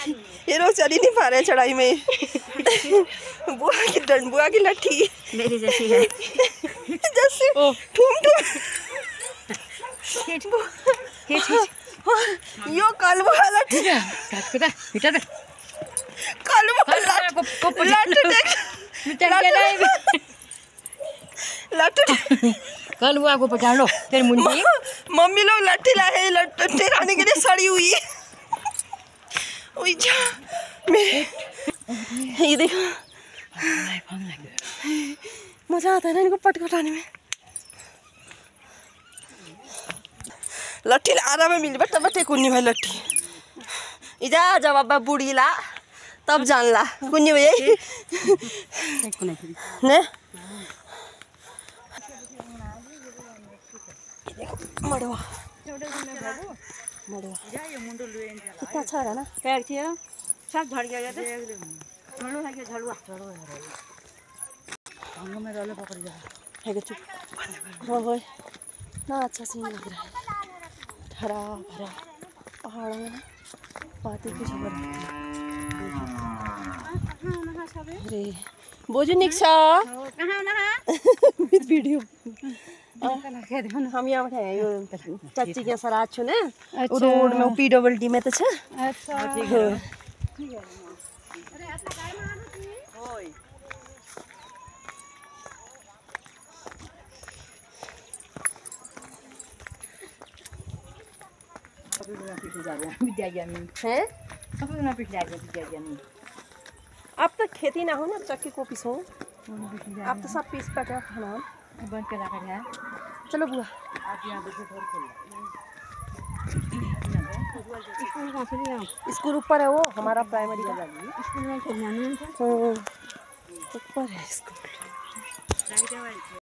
ये लोग चल ही नहीं पा रहे हैं चढ़ाई में। बुआ की लट्ठी मेरी जैसी है। जैसे ठूम ठूम यो कालवा लट्ठी कल बुआ को पकड़ लो तेरी मुंडी। मम्मी लोग लट्ठी लाए लट्ठी खाने के लिए सड़ी हुई है। मेरे ये देखो मजा आता है ना इनको पटखटाने में। लट्ठी आराम में मिल बट बटे कुन्नी भाई लट्ठी इजा जब अब्बा बूढ़ी ला तब जान ला कुन्नी भाई ने मड़वा मड़वा कितना अच्छा है ना पैर की सब झड़ गया झड़ो है कि झड़ुआ हम में रोले पकड़ जा है कि चुप हो ना अच्छा सीन लग रहा है। हरा भरा पहाड़ों में बातें कुछ हो रही है। अरे बोझू निक्शा विद वीडियो हम यहाँ बैठे यो चाची के सराज छो ने रोड में पीडब्ल्यूडी में तो छ। अच्छा ठीक है अरे ऐसा गाड़ी में ओए अब तो खेती ना हो ना चक्की को पीसो अब तो सब पीस पका खाना बंद के रखा है। चलो बुआ स्कूल ऊपर है वो हमारा प्राइमरी का स्कूल में ऊपर है स्कूल।